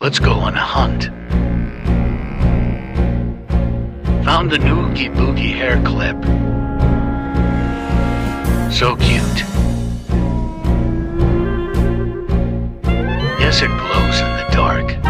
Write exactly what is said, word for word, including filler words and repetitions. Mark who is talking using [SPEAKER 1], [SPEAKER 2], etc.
[SPEAKER 1] Let's go on a hunt. Found an oogie boogie hair clip. So cute. Yes, it glows in the dark.